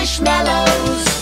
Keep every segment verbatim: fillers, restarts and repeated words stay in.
Squishmallows.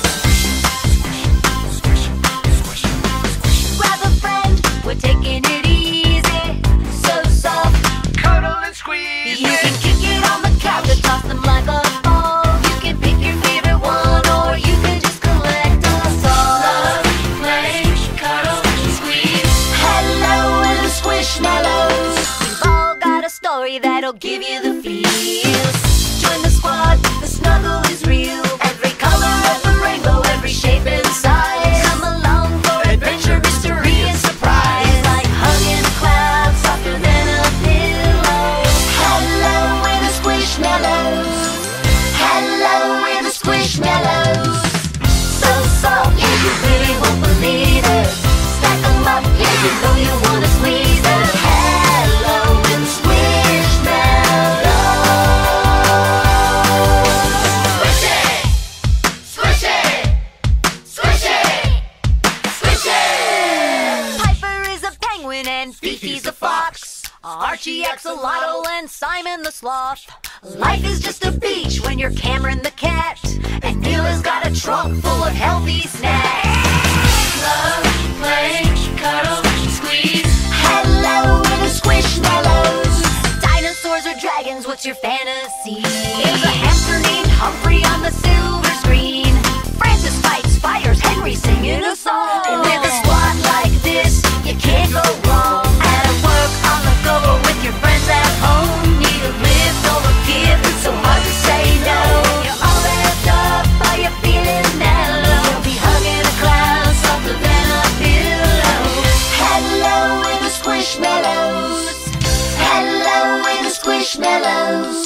Grab a friend, we're taking it easy. So soft, cuddle and squeeze. you can kick it on the couch or toss them like a ball. You can pick your favorite one, or you can just collect us all. Love, play, cuddle, squeeze. Hello, we're the Squishmallows. We've all got a story that'll give you the feels. Join the squad, the snuggle is real. Every color of the rainbow, every shape and size. Come along for adventure, mystery, and surprise. Like hugging a cloud, softer than a pillow. Hello, we're the Squishmallows. Hello, we're the Squishmallows. So soft, yeah, you really won't believe it. Stack 'em up, yeah, you know you wanna squeeze it. Hello, we're the Squishmallows. Squish it, squish it, squish it, squish it. Piper is a penguin and Fifi's a fox. Archie axolotl and Simon the sloth. Life is just a beach when you're Cameron the cat, and Neil has got a trunk full of healthy snacks. Love, play, cuddle, squeeze. Hello, we're the Squishmallows. Dinosaurs or dragons, what's your fantasy? There's a hamster named Humphrey on the silver screen. Francis fights fires, Henry singing a song. With a squad like this, you can't go wrong. At work, on the go, or with your friends at home. Need a lift or a gift, it's so hard to say no. You're all wrapped up, are you feeling mellow? You'll be hugging a cloud, softer than a pillow. Hello, we're the Squishmallows. Hello, we're the Squishmallows.